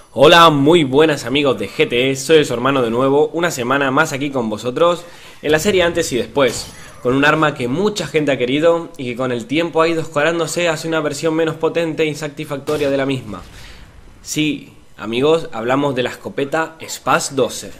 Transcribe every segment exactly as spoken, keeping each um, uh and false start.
Hola, muy buenas amigos de G T E, soy su hermano de nuevo, una semana más aquí con vosotros en la serie Antes y Después, con un arma que mucha gente ha querido y que con el tiempo ha ido escorándose hacia una versión menos potente e insatisfactoria de la misma. Sí, amigos, hablamos de la escopeta Spaz doce.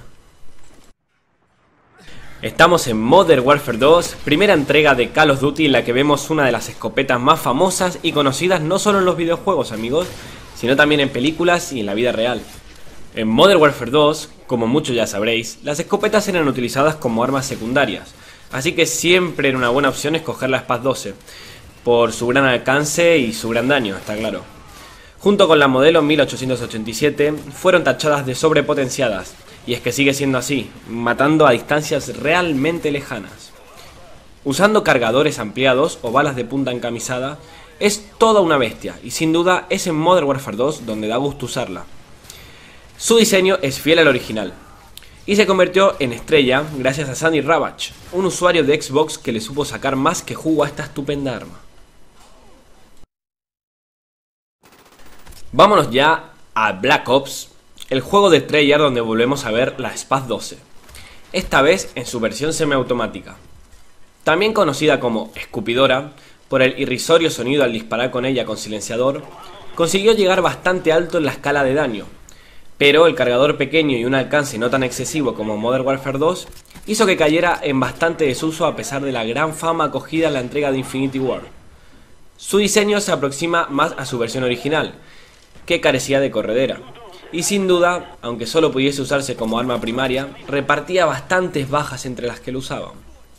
Estamos en Modern Warfare dos, primera entrega de Call of Duty en la que vemos una de las escopetas más famosas y conocidas no solo en los videojuegos, amigos, sino también en películas y en la vida real. En Modern Warfare dos, como muchos ya sabréis, las escopetas eran utilizadas como armas secundarias, así que siempre era una buena opción escoger la Spaz doce, por su gran alcance y su gran daño, está claro. Junto con la modelo mil ochocientos ochenta y siete, fueron tachadas de sobrepotenciadas, y es que sigue siendo así, matando a distancias realmente lejanas. Usando cargadores ampliados o balas de punta encamisada, es toda una bestia, y sin duda es en Modern Warfare dos donde da gusto usarla. Su diseño es fiel al original, y se convirtió en estrella gracias a Sandy Ravage, un usuario de Xbox que le supo sacar más que jugo a esta estupenda arma. Vámonos ya a Black Ops, el juego de Treyarch donde volvemos a ver la Spaz doce, esta vez en su versión semiautomática. También conocida como escupidora, por el irrisorio sonido al disparar con ella con silenciador, consiguió llegar bastante alto en la escala de daño, pero el cargador pequeño y un alcance no tan excesivo como Modern Warfare dos hizo que cayera en bastante desuso a pesar de la gran fama acogida en la entrega de Infinity Ward. Su diseño se aproxima más a su versión original, que carecía de corredera, y sin duda, aunque solo pudiese usarse como arma primaria, repartía bastantes bajas entre las que lo usaban.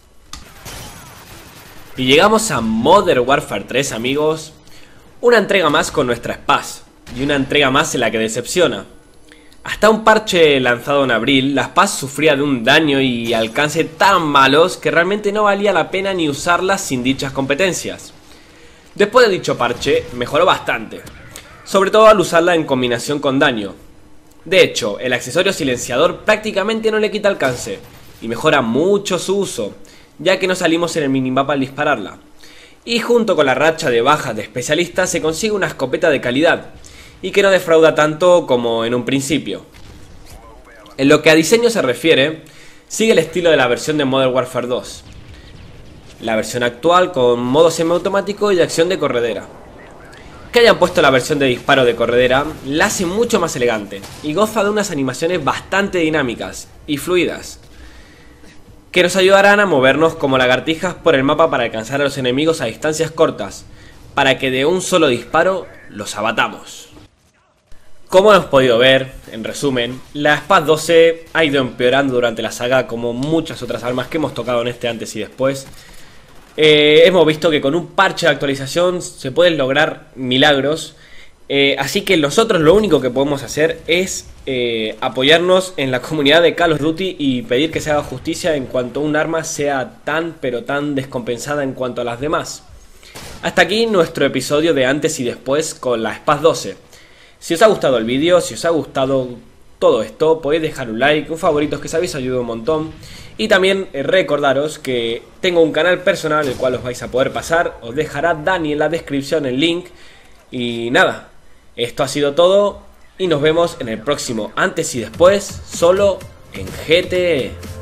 Y llegamos a Modern Warfare tres, amigos, una entrega más con nuestra Spaz, y una entrega más en la que decepciona. Hasta un parche lanzado en abril, la Spaz sufría de un daño y alcance tan malos que realmente no valía la pena ni usarlas sin dichas competencias. Después de dicho parche, mejoró bastante, sobre todo al usarla en combinación con daño. De hecho, el accesorio silenciador prácticamente no le quita alcance, y mejora mucho su uso, ya que no salimos en el minimapa al dispararla. Y junto con la racha de bajas de especialistas se consigue una escopeta de calidad, y que no defrauda tanto como en un principio. En lo que a diseño se refiere, sigue el estilo de la versión de Modern Warfare dos. La versión actual con modo semiautomático y acción de corredera. Que hayan puesto la versión de disparo de corredera la hace mucho más elegante y goza de unas animaciones bastante dinámicas y fluidas, que nos ayudarán a movernos como lagartijas por el mapa para alcanzar a los enemigos a distancias cortas, para que de un solo disparo los abatamos. Como hemos podido ver, en resumen, la Spaz doce ha ido empeorando durante la saga como muchas otras armas que hemos tocado en este antes y después. Eh, hemos visto que con un parche de actualización se pueden lograr milagros, eh, así que nosotros lo único que podemos hacer es eh, apoyarnos en la comunidad de Call of Duty y pedir que se haga justicia en cuanto un arma sea tan pero tan descompensada en cuanto a las demás. Hasta aquí nuestro episodio de antes y después con la Spaz doce. Si os ha gustado el vídeo, si os ha gustado todo esto, podéis dejar un like, un favorito, que sabéis ayuda un montón. Y también eh, recordaros que tengo un canal personal el cual os vais a poder pasar. Os dejará Dani en la descripción el link. Y nada, esto ha sido todo y nos vemos en el próximo antes y después solo en G T E.